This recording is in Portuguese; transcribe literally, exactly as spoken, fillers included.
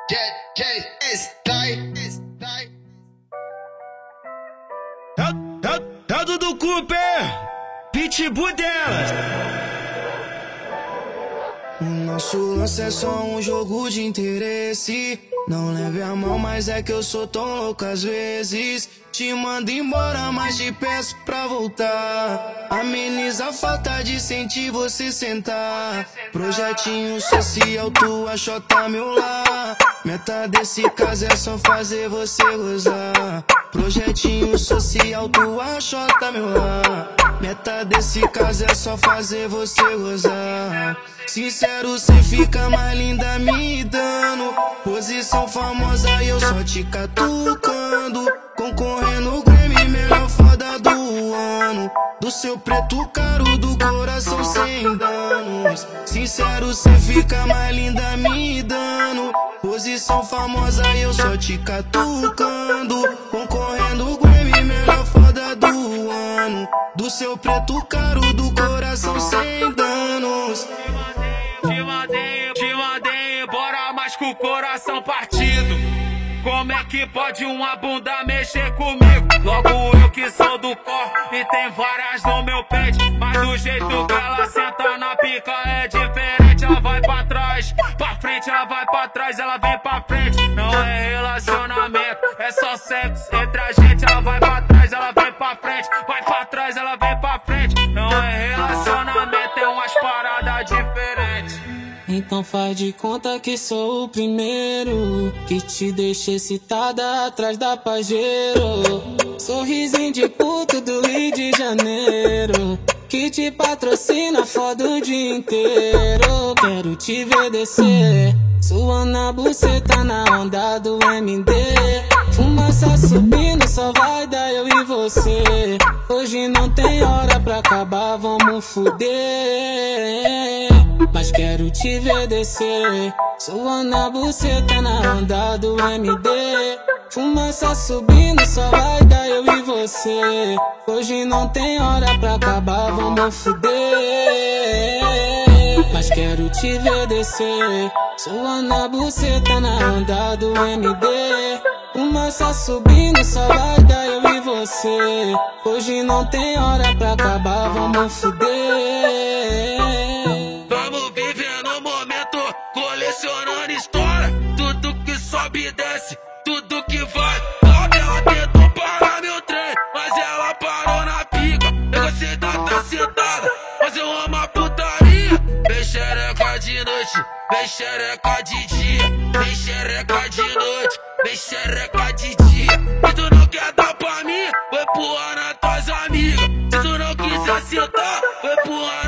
Dado do Cooper, pitbull delas. O nosso lance é só um jogo de interesse. Não leve a mão, mas é que eu sou tão louco às vezes. Te mando embora, mas te peço pra voltar. Ameniza a falta de sentir você sentar. Projetinho social, tua xota meu lar. Meta desse caso é só fazer você gozar. Projetinho social, tua xota meu lar. Meta desse caso é só fazer você gozar. Sincero, cê fica mais linda me dando posição famosa e eu só te catucando. Concorrendo Grammy, melhor foda do ano. Do seu preto caro, do coração sem danos. Sincero, cê fica mais linda me dando posição famosa e eu só te catucando. Concorrendo Grammy, melhor foda do ano. Do seu preto caro, do coração sem danos. Te mandei, te mandei embora, mas com o coração partido. Como é que pode uma bunda mexer comigo? Logo eu que sou do cor e tem várias no meu pente. Mas do jeito que ela senta na pica é diferente. Ela vai pra trás, pra frente, ela vai pra trás, ela vem pra frente. Não é relacionamento, é só sexo entre a gente. Ela vai pra trás, ela vem pra frente, vai pra trás, ela vem pra frente. Não é relacionamento, é umas paradas diferentes. Então faz de conta que sou o primeiro que te deixa excitada atrás da Pajero. Sorrisinho de puto do Rio de Janeiro que te patrocina foda o dia inteiro. Quero te ver descer, suando a buceta na onda do M D. Fumaça subindo, só vai dar eu e você. Hoje não tem hora pra acabar, vamos fuder. Mas quero te ver descer, suando a buceta na onda do M D. Fumaça subindo, só vai dar eu e você. Hoje não tem hora pra acabar, vamos fuder. Mas quero te ver descer, suando a buceta na onda do M D. Fumaça subindo, só vai dar eu e você. Hoje não tem hora pra acabar, vamos fuder. Vamos vivendo o momento, colecionando história. Tudo que sobe e desce, tudo que vai. Ela tentou parar meu trem, mas ela parou na pica. Eu gostei da tá sentada, mas eu amo a putaria. Vem xereca de noite, vem xereca de dia. Vem xereca de noite, vem xereca de dia. Se tu não quer dar pra mim, vai empurrar nas tuas amigas. Se tu não quiser sentar, vai empurrar